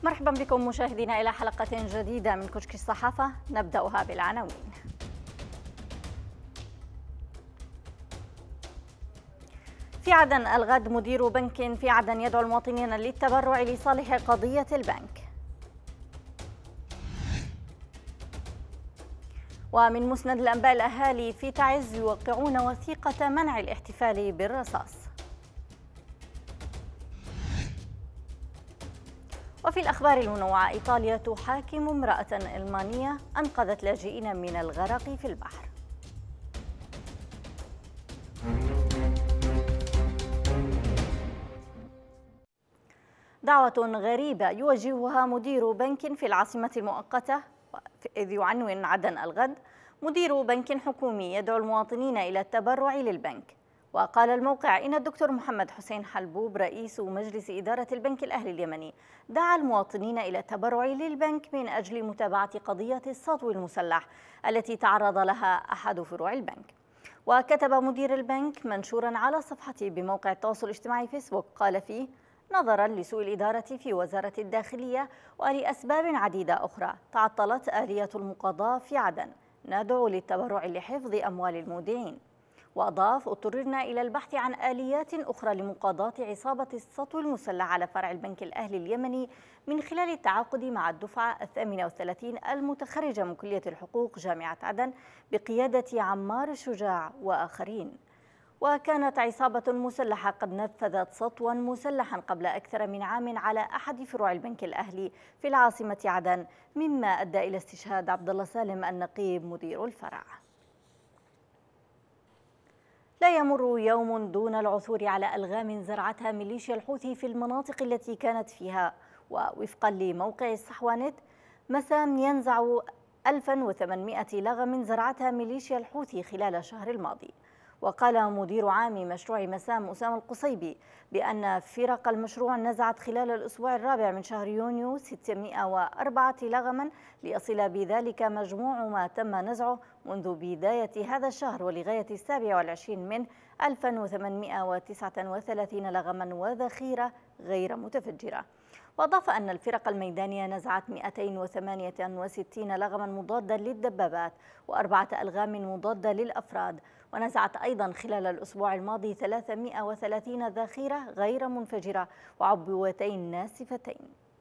مرحبا بكم مشاهدينا إلى حلقة جديدة من كشك الصحافة، نبدأها بالعناوين. في عدن الغد مدير بنك في عدن يدعو المواطنين للتبرع لصالح قضية البنك. ومن مسند الأنباء الأهالي في تعز يوقعون وثيقة منع الاحتفال بالرصاص. وفي الأخبار المنوعة إيطاليا تحاكم امرأة ألمانية أنقذت لاجئين من الغرق في البحر. دعوة غريبة يوجهها مدير بنك في العاصمة المؤقتة، إذ يعنون عدن الغد مدير بنك حكومي يدعو المواطنين إلى التبرع للبنك. وقال الموقع إن الدكتور محمد حسين حلبوب رئيس مجلس إدارة البنك الأهلي اليمني دعا المواطنين إلى التبرع للبنك من أجل متابعة قضية السطو المسلح التي تعرض لها أحد فروع البنك. وكتب مدير البنك منشورا على صفحته بموقع التواصل الاجتماعي فيسبوك قال فيه: نظرا لسوء الإدارة في وزارة الداخلية ولأسباب عديدة أخرى تعطلت آلية المقاضاة في عدن، ندعو للتبرع لحفظ أموال المودعين. وأضاف: اضطررنا إلى البحث عن آليات أخرى لمقاضاة عصابة السطو المسلح على فرع البنك الأهلي اليمني من خلال التعاقد مع الدفعة 38 المتخرجة من كلية الحقوق جامعة عدن بقيادة عمار الشجاع وآخرين. وكانت عصابة مسلحة قد نفذت سطوا مسلحا قبل أكثر من عام على أحد فروع البنك الأهلي في العاصمة عدن، مما أدى إلى استشهاد عبد الله سالم النقيب مدير الفرع. لا يمر يوم دون العثور على ألغام زرعتها ميليشيا الحوثي في المناطق التي كانت فيها. ووفقا لموقع الصحوانت، مسام ينزع 1800 لغم زرعتها ميليشيا الحوثي خلال الشهر الماضي. وقال مدير عام مشروع مسام أسامة القصيبي بأن فرق المشروع نزعت خلال الأسبوع الرابع من شهر يونيو 604 لغما، ليصل بذلك مجموع ما تم نزعه منذ بداية هذا الشهر ولغاية 27 منه 1839 لغما وذخيرة غير متفجرة. وأضاف أن الفرق الميدانية نزعت 268 لغما مضادا للدبابات و4 ألغام مضادة للأفراد، ونزعت أيضا خلال الأسبوع الماضي 330 ذخيرة غير منفجرة وعبوتين ناسفتين.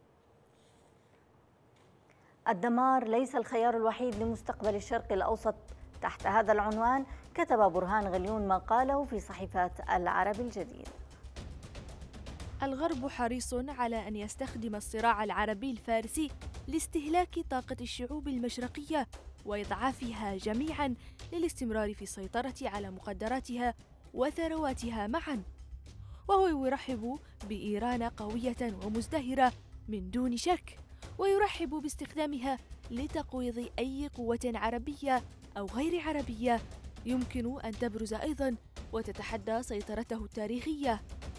الدمار ليس الخيار الوحيد لمستقبل الشرق الأوسط. تحت هذا العنوان كتب برهان غليون ما قاله في صحيفة العرب الجديد: الغرب حريص على أن يستخدم الصراع العربي الفارسي لاستهلاك طاقة الشعوب المشرقية وإضعافها جميعاً للاستمرار في السيطرة على مقدراتها وثرواتها معاً. وهو يرحب بإيران قوية ومزدهرة من دون شك، ويرحب باستخدامها لتقويض أي قوة عربية أو غير عربية يمكن أن تبرز أيضاً وتتحدى سيطرته التاريخية،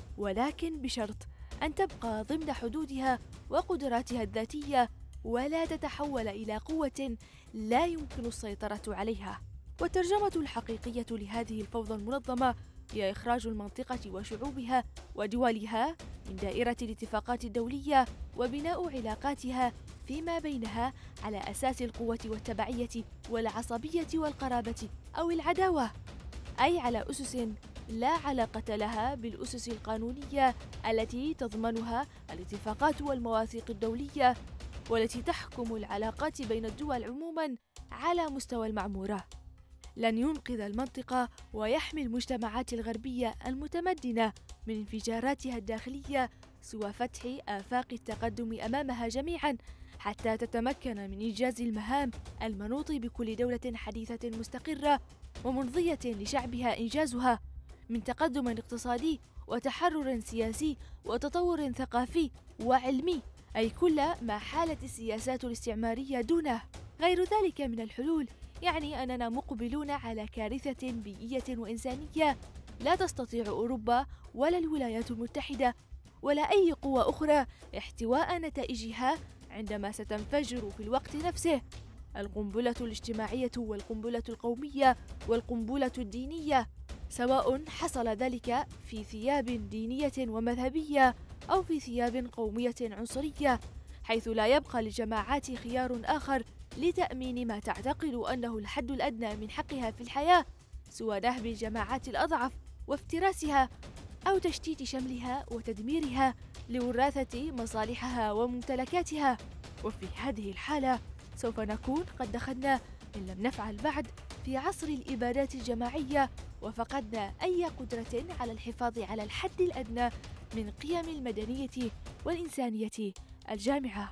ولكن بشرط أن تبقى ضمن حدودها وقدراتها الذاتية ولا تتحول إلى قوة لا يمكن السيطرة عليها. والترجمة الحقيقية لهذه الفوضى المنظمة هي إخراج المنطقة وشعوبها ودولها من دائرة الاتفاقات الدولية وبناء علاقاتها فيما بينها على أساس القوة والتبعية والعصبية والقرابة أو العداوة، أي على أسس لا علاقة لها بالأسس القانونية التي تضمنها الاتفاقات والمواثيق الدولية والتي تحكم العلاقات بين الدول عموماً على مستوى المعمورة. لن ينقذ المنطقة ويحمي المجتمعات الغربية المتمدنة من انفجاراتها الداخلية سوى فتح آفاق التقدم أمامها جميعاً حتى تتمكن من إنجاز المهام المنوط بكل دولة حديثة مستقرة ومرضية لشعبها إنجازها من تقدم اقتصادي وتحرر سياسي وتطور ثقافي وعلمي، أي كل ما حالت السياسات الاستعمارية دونه. غير ذلك من الحلول يعني أننا مقبلون على كارثة بيئية وإنسانية لا تستطيع أوروبا ولا الولايات المتحدة ولا أي قوة أخرى احتواء نتائجها عندما ستنفجر في الوقت نفسه القنبلة الاجتماعية والقنبلة القومية والقنبلة الدينية، سواء حصل ذلك في ثياب دينية ومذهبية أو في ثياب قومية عنصرية، حيث لا يبقى للجماعات خيار آخر لتأمين ما تعتقد أنه الحد الأدنى من حقها في الحياة سوى نهب الجماعات الأضعف وافتراسها أو تشتيت شملها وتدميرها لوراثة مصالحها وممتلكاتها. وفي هذه الحالة سوف نكون قد دخلنا إن لم نفعل بعد في عصر الإبادات الجماعية، وفقدنا أي قدرة على الحفاظ على الحد الأدنى من قيم المدنية والإنسانية الجامعة.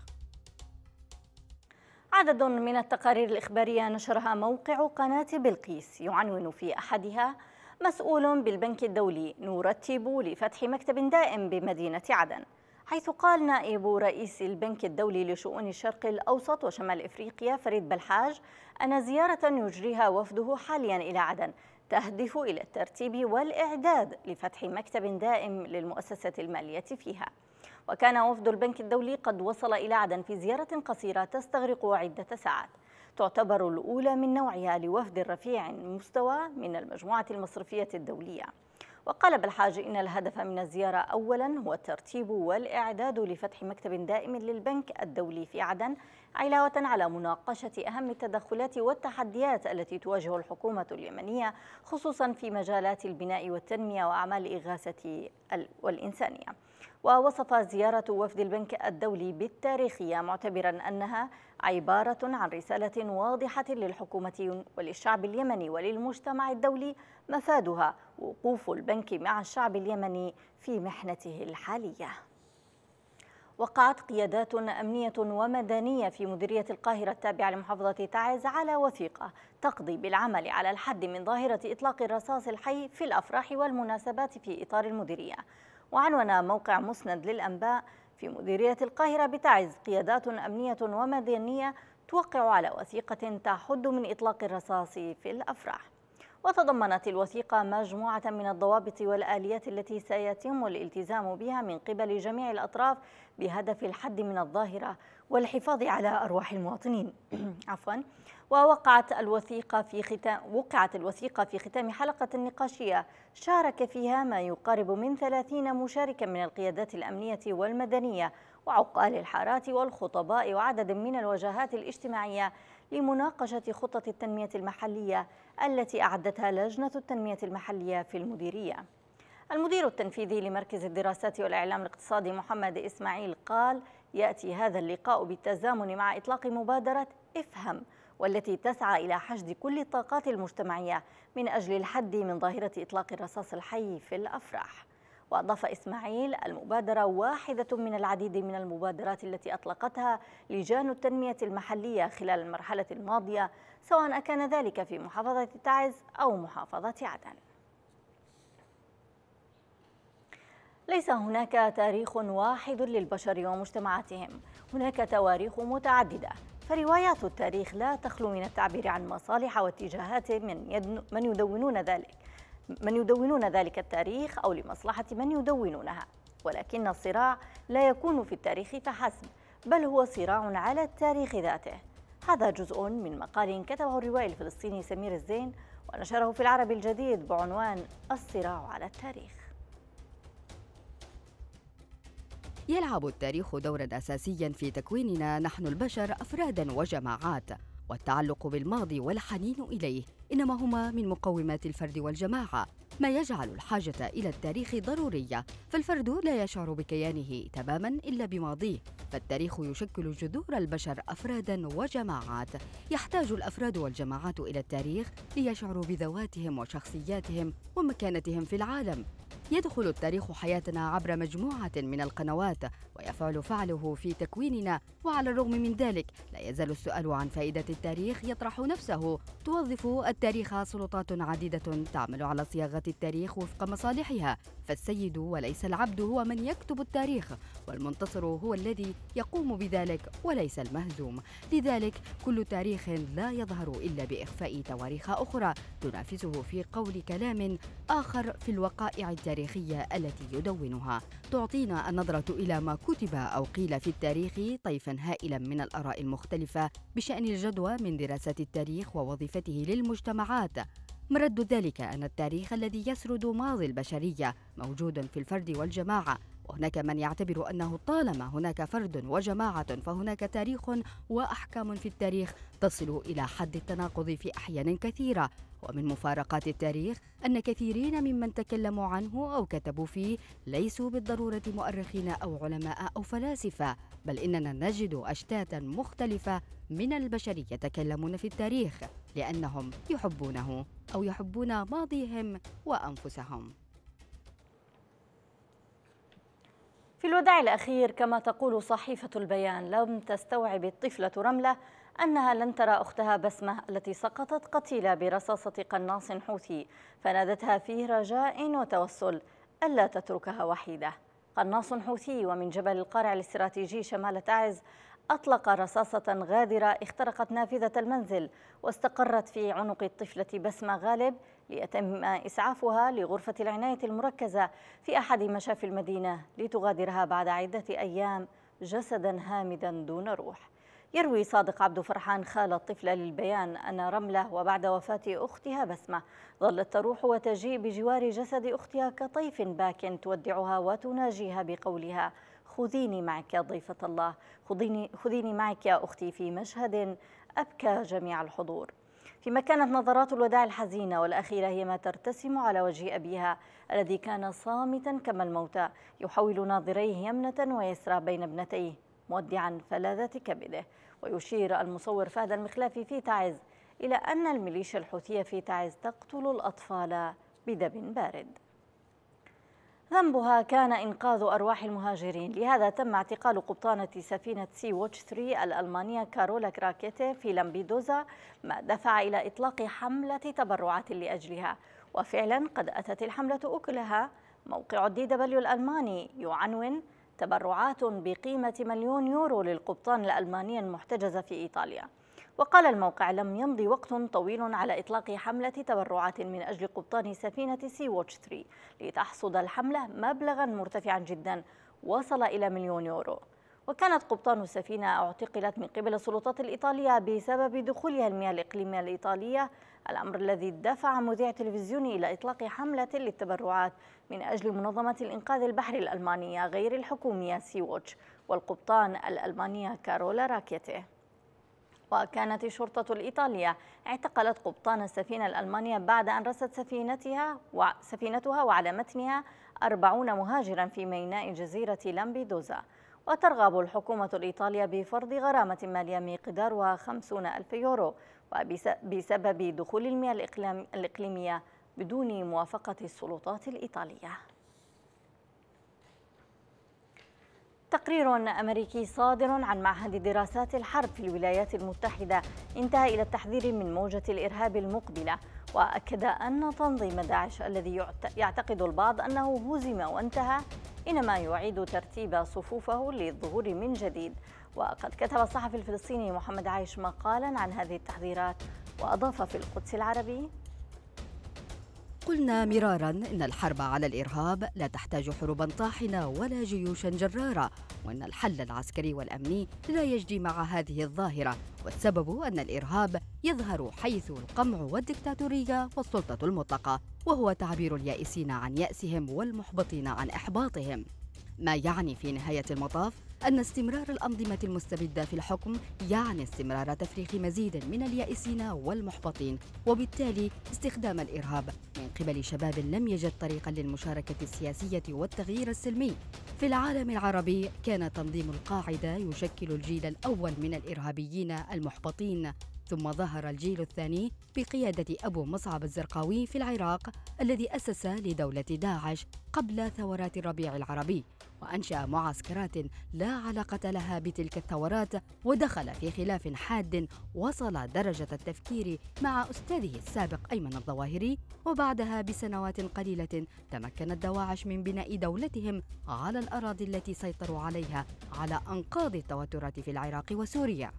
عدد من التقارير الإخبارية نشرها موقع قناة بلقيس يعنون في أحدها: مسؤول بالبنك الدولي: نرتب لفتح مكتب دائم بمدينة عدن. حيث قال نائب رئيس البنك الدولي لشؤون الشرق الأوسط وشمال إفريقيا فريد بلحاج أن زيارة يجريها وفده حاليا إلى عدن تهدف إلى الترتيب والإعداد لفتح مكتب دائم للمؤسسة المالية فيها. وكان وفد البنك الدولي قد وصل إلى عدن في زيارة قصيرة تستغرق عدة ساعات، تعتبر الأولى من نوعها لوفد رفيع المستوى من المجموعة المصرفية الدولية. وقال بلحاج إن الهدف من الزيارة أولاً هو الترتيب والإعداد لفتح مكتب دائم للبنك الدولي في عدن، علاوة على مناقشة أهم التدخلات والتحديات التي تواجه الحكومة اليمنية خصوصاً في مجالات البناء والتنمية وأعمال الإغاثة والإنسانية. ووصف زيارة وفد البنك الدولي بالتاريخية، معتبراً أنها عبارة عن رسالة واضحة للحكومة وللشعب اليمني وللمجتمع الدولي مفادها وقوف البنك مع الشعب اليمني في محنته الحالية. وقعت قيادات أمنية ومدنية في مديرية القاهرة التابعة لمحافظة تعز على وثيقة تقضي بالعمل على الحد من ظاهرة إطلاق الرصاص الحي في الأفراح والمناسبات في إطار المديرية. وعنون موقع مسند للأنباء: في مديرية القاهرة بتعز قيادات أمنية ومدنية توقع على وثيقة تحد من إطلاق الرصاص في الأفراح. وتضمنت الوثيقة مجموعة من الضوابط والآليات التي سيتم الالتزام بها من قبل جميع الأطراف بهدف الحد من الظاهرة والحفاظ على أرواح المواطنين. ووقعت الوثيقة في ختام حلقة نقاشية شارك فيها ما يقارب من 30 مشاركا من القيادات الأمنية والمدنية وعقال الحارات والخطباء وعدد من الوجهات الاجتماعية لمناقشة خطة التنمية المحلية التي أعدتها لجنة التنمية المحلية في المديرية. المدير التنفيذي لمركز الدراسات والإعلام الاقتصادي محمد إسماعيل قال: يأتي هذا اللقاء بالتزامن مع إطلاق مبادرة افهم، والتي تسعى إلى حشد كل الطاقات المجتمعية من أجل الحد من ظاهرة إطلاق الرصاص الحي في الأفراح. وأضاف إسماعيل: المبادرة واحدة من العديد من المبادرات التي أطلقتها لجان التنمية المحلية خلال المرحلة الماضية، سواء كان ذلك في محافظة تعز أو محافظة عدن. ليس هناك تاريخ واحد للبشر ومجتمعاتهم، هناك تواريخ متعددة، فروايات التاريخ لا تخلو من التعبير عن مصالح واتجاهات من يدونون ذلك التاريخ أو لمصلحة من يدونونها. ولكن الصراع لا يكون في التاريخ فحسب، بل هو صراع على التاريخ ذاته. هذا جزء من مقال كتبه الروائي الفلسطيني سمير الزين ونشره في العربي الجديد بعنوان الصراع على التاريخ. يلعب التاريخ دورا أساسيا في تكويننا نحن البشر أفرادا وجماعات، والتعلق بالماضي والحنين إليه إنما هما من مقومات الفرد والجماعة، ما يجعل الحاجة إلى التاريخ ضرورية. فالفرد لا يشعر بكيانه تماما إلا بماضيه، فالتاريخ يشكل جذور البشر أفرادا وجماعات. يحتاج الأفراد والجماعات إلى التاريخ ليشعروا بذواتهم وشخصياتهم ومكانتهم في العالم. يدخل التاريخ حياتنا عبر مجموعة من القنوات ويفعل فعله في تكويننا، وعلى الرغم من ذلك لا يزال السؤال عن فائدة التاريخ يطرح نفسه. توظف التاريخ سلطات عديدة تعمل على صياغة التاريخ وفق مصالحها، فالسيد وليس العبد هو من يكتب التاريخ، والمنتصر هو الذي يقوم بذلك وليس المهزوم. لذلك كل تاريخ لا يظهر إلا بإخفاء تواريخ أخرى تنافسه في قول كلام آخر في الوقائع التاريخية التي يدونها. تعطينا النظرة إلى ما كتب أو قيل في التاريخ طيفاً هائلاً من الآراء المختلفة بشأن الجدوى من دراسة التاريخ ووظيفته للمجتمعات. مرد ذلك أن التاريخ الذي يسرد ماضي البشرية موجود في الفرد والجماعة، وهناك من يعتبر أنه طالما هناك فرد وجماعة فهناك تاريخ وأحكام في التاريخ تصل إلى حد التناقض في أحيان كثيرة. ومن مفارقات التاريخ أن كثيرين ممن تكلموا عنه أو كتبوا فيه ليسوا بالضرورة مؤرخين أو علماء أو فلاسفة، بل إننا نجد أشتاتا مختلفة من البشر يتكلمون في التاريخ لأنهم يحبونه أو يحبون ماضيهم وأنفسهم. في الوداع الأخير كما تقول صحيفة البيان، لم تستوعب الطفلة رملة أنها لن ترى أختها بسمة التي سقطت قتيلة برصاصة قناص حوثي، فنادتها فيه رجاء وتوسل ألا تتركها وحيدة. قناص حوثي ومن جبل القارع الاستراتيجي شمال تعز أطلق رصاصة غادرة اخترقت نافذة المنزل واستقرت في عنق الطفلة بسمة غالب ليتم إسعافها لغرفة العناية المركزة في أحد مشافي المدينة لتغادرها بعد عدة أيام جسدا هامدا دون روح. يروي صادق عبد فرحان خال الطفلة للبيان أن رملة وبعد وفاة أختها بسمة ظلت تروح وتجيء بجوار جسد أختها كطيف باك تودعها وتناجيها بقولها: خذيني معك يا ضيفة الله، خذيني معك يا أختي، في مشهد أبكى جميع الحضور. فيما كانت نظرات الوداع الحزينة والأخيرة هي ما ترتسم على وجه أبيها الذي كان صامتا كما الموتى يحول ناظريه يمنة ويسرى بين ابنتيه مودعا فلاذة كبده. ويشير المصور فهد المخلافي في تعز إلى أن الميليشيا الحوثية في تعز تقتل الأطفال بدم بارد. ذنبها كان إنقاذ أرواح المهاجرين، لهذا تم اعتقال قبطانة سفينة سي ووتش 3 الألمانية كارولا كراكيتي في لامبيدوزا، ما دفع إلى إطلاق حملة تبرعات لأجلها. وفعلا قد أتت الحملة أكلها. موقع DW الألماني يعنون: تبرعات بقيمة مليون يورو للقبطان الألمانية المحتجزة في إيطاليا. وقال الموقع: لم يمض وقت طويل على إطلاق حملة تبرعات من أجل قبطان سفينة سي ووتش 3 لتحصد الحملة مبلغا مرتفعا جدا وصل إلى مليون يورو. وكانت قبطان السفينة اعتقلت من قبل السلطات الإيطالية بسبب دخولها المياه الإقليمية الإيطالية، الأمر الذي دفع مذيع تلفزيوني إلى إطلاق حملة للتبرعات من أجل منظمة الإنقاذ البحري الألمانية غير الحكومية سي ووتش والقبطان الألمانية كارولا راكيتي. وكانت الشرطة الإيطالية اعتقلت قبطان السفينة الألمانية بعد أن رست سفينتها وعلى متنها 40 مهاجرا في ميناء جزيرة لامبيدوزا. وترغب الحكومة الإيطالية بفرض غرامة مالية مقدارها 50,000 يورو بسبب دخول المياه الإقليمية بدون موافقة السلطات الإيطالية. تقرير أمريكي صادر عن معهد دراسات الحرب في الولايات المتحدة انتهى إلى التحذير من موجة الإرهاب المقبلة، وأكد أن تنظيم داعش الذي يعتقد البعض أنه هزم وانتهى إنما يعيد ترتيب صفوفه للظهور من جديد. وقد كتب الصحفي الفلسطيني محمد عايش مقالا عن هذه التحذيرات وأضاف في القدس العربي: قلنا مرارا إن الحرب على الإرهاب لا تحتاج حروبا طاحنة ولا جيوشا جرارة، وأن الحل العسكري والأمني لا يجدي مع هذه الظاهرة، والسبب أن الإرهاب يظهر حيث القمع والدكتاتورية والسلطة المطلقة، وهو تعبير اليائسين عن يأسهم والمحبطين عن إحباطهم. ما يعني في نهاية المطاف أن استمرار الأنظمة المستبدة في الحكم يعني استمرار تفريخ مزيد من اليائسين والمحبطين، وبالتالي استخدام الإرهاب من قبل شباب لم يجد طريقا للمشاركة السياسية والتغيير السلمي. في العالم العربي كان تنظيم القاعدة يشكل الجيل الأول من الإرهابيين المحبطين، ثم ظهر الجيل الثاني بقيادة أبو مصعب الزرقاوي في العراق الذي أسس لدولة داعش قبل ثورات الربيع العربي، وأنشأ معسكرات لا علاقة لها بتلك الثورات، ودخل في خلاف حاد وصل درجة التفكير مع أستاذه السابق أيمن الظواهري. وبعدها بسنوات قليلة تمكنت دواعش من بناء دولتهم على الأراضي التي سيطروا عليها على أنقاض التوترات في العراق وسوريا.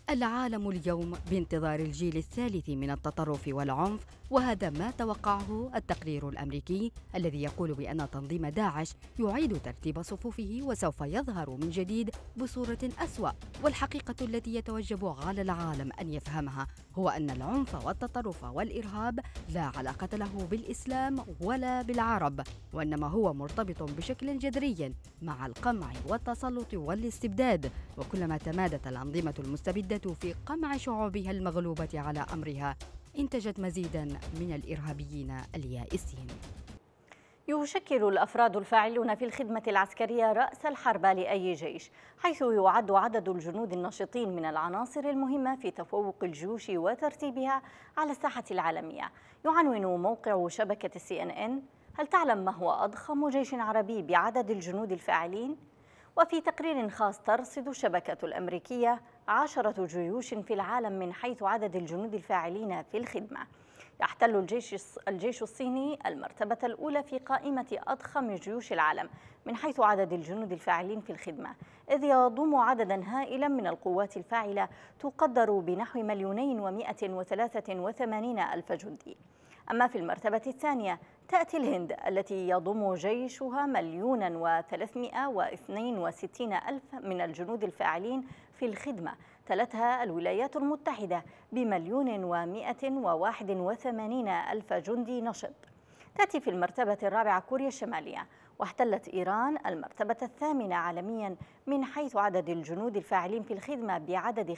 العالم اليوم بانتظار الجيل الثالث من التطرف والعنف، وهذا ما توقعه التقرير الأمريكي الذي يقول بأن تنظيم داعش يعيد ترتيب صفوفه وسوف يظهر من جديد بصورة أسوأ. والحقيقة التي يتوجب على العالم أن يفهمها هو أن العنف والتطرف والإرهاب لا علاقة له بالإسلام ولا بالعرب، وإنما هو مرتبط بشكل جذري مع القمع والتسلط والاستبداد. وكلما تمادت الأنظمة المستبدة في قمع شعوبها المغلوبة على أمرها انتجت مزيداً من الإرهابيين اليائسين. يشكل الأفراد الفاعلون في الخدمة العسكرية رأس الحربة لأي جيش، حيث يعد عدد الجنود النشطين من العناصر المهمة في تفوق الجيوش وترتيبها على الساحة العالمية. يعنون موقع شبكة CNN: هل تعلم ما هو أضخم جيش عربي بعدد الجنود الفاعلين؟ وفي تقرير خاص ترصد الشبكة الأمريكية 10 جيوش في العالم من حيث عدد الجنود الفاعلين في الخدمة. يحتل الجيش الصيني المرتبة الأولى في قائمة أضخم جيوش العالم من حيث عدد الجنود الفاعلين في الخدمة، إذ يضم عددا هائلا من القوات الفاعلة تقدر بنحو 2,183,000 جندي. أما في المرتبة الثانية تأتي الهند التي يضم جيشها 1,362,000 من الجنود الفاعلين في الخدمة، تلتها الولايات المتحدة ب1,181,000 جندي نشط. تأتي في المرتبة الرابعة كوريا الشمالية، واحتلت إيران المرتبة الثامنة عالميا من حيث عدد الجنود الفاعلين في الخدمة بعدد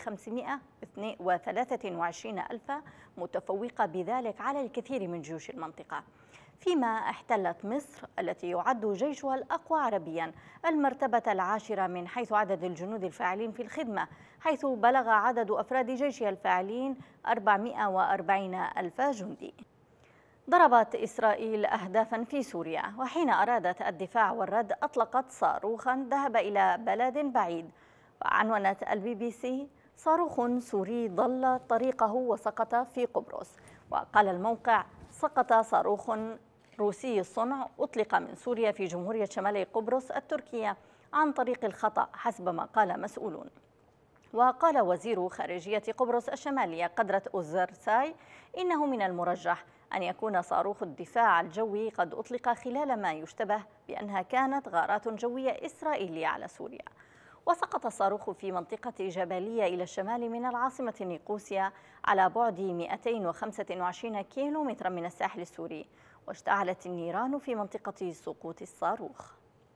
523,000، متفوقة بذلك على الكثير من جيوش المنطقة. فيما احتلت مصر التي يعد جيشها الأقوى عربيا المرتبة العاشرة من حيث عدد الجنود الفاعلين في الخدمة، حيث بلغ عدد أفراد جيشها الفاعلين 440,000 جندي. ضربت إسرائيل أهدافا في سوريا، وحين أرادت الدفاع والرد أطلقت صاروخا ذهب إلى بلد بعيد. وعنونت الBBC: صاروخ سوري ضل طريقه وسقط في قبرص. وقال الموقع: سقط صاروخ روسي الصنع أطلق من سوريا في جمهورية شمال قبرص التركية عن طريق الخطأ حسب ما قال مسؤولون. وقال وزير خارجية قبرص الشمالية قدرة أوزرساي إنه من المرجح أن يكون صاروخ الدفاع الجوي قد أطلق خلال ما يشتبه بأنها كانت غارات جوية إسرائيلية على سوريا. وسقط الصاروخ في منطقة جبلية إلى الشمال من العاصمة نيقوسيا على بعد 225 كيلومترا من الساحل السوري، واشتعلت النيران في منطقة سقوط الصاروخ.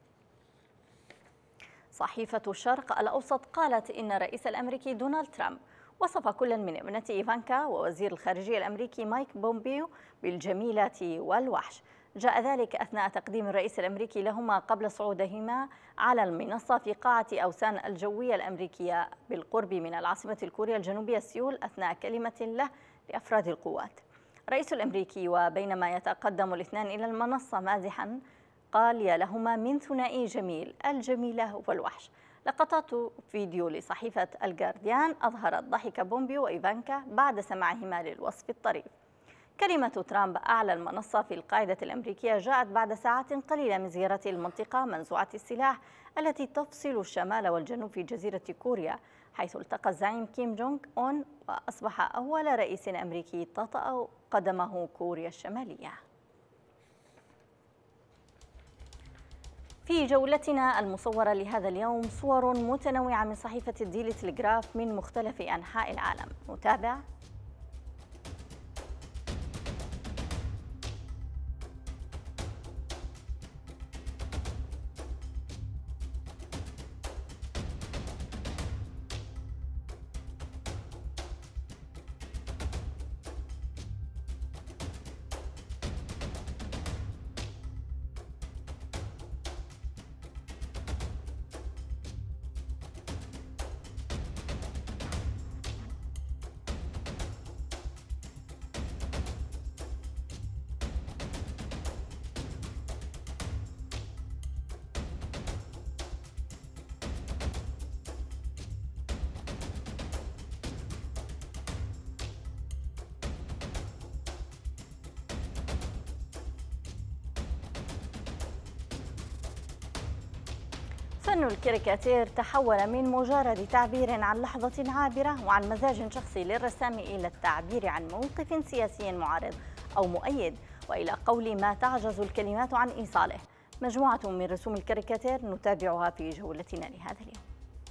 صحيفة الشرق الأوسط قالت إن الرئيس الأمريكي دونالد ترامب وصف كل من ابنته إيفانكا ووزير الخارجية الأمركي مايك بومبيو بالجميلة والوحش. جاء ذلك أثناء تقديم الرئيس الأمريكي لهما قبل صعودهما على المنصة في قاعة أوسان الجوية الأمريكية بالقرب من العاصمة الكورية الجنوبية سيول، أثناء كلمة له لأفراد القوات. الرئيس الأمريكي وبينما يتقدم الاثنان إلى المنصة مازحا قال: يا لهما من ثنائي جميل، الجميلة والوحش. لقطات فيديو لصحيفة الجارديان أظهرت ضحك بومبيو وإيفانكا بعد سماعهما للوصف الطريف. كلمة ترامب أعلى المنصة في القاعدة الأمريكية جاءت بعد ساعات قليلة من زيارته المنطقة منزوعة السلاح التي تفصل الشمال والجنوب في جزيرة كوريا، حيث التقى الزعيم كيم جونغ أون وأصبح أول رئيس أمريكي تطأ قدمه كوريا الشمالية. في جولتنا المصورة لهذا اليوم صور متنوعة من صحيفة الديلي تلغراف من مختلف أنحاء العالم. نتابع. فن الكاريكاتير تحول من مجرد تعبير عن لحظة عابرة وعن مزاج شخصي للرسام إلى التعبير عن موقف سياسي معارض أو مؤيد، وإلى قول ما تعجز الكلمات عن إيصاله. مجموعة من رسوم الكاريكاتير نتابعها في جولتنا لهذا اليوم.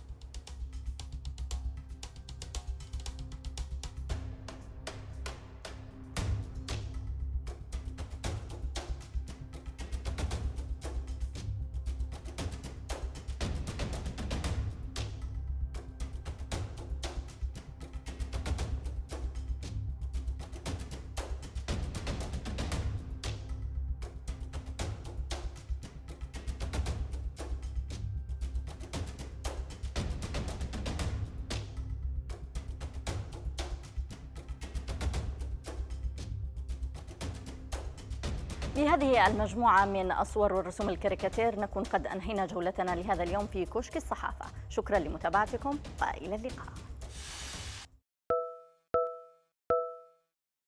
بهذه المجموعة من الصور والرسوم الكاريكاتير نكون قد أنهينا جولتنا لهذا اليوم في كشك الصحافة. شكرا لمتابعتكم وإلى اللقاء.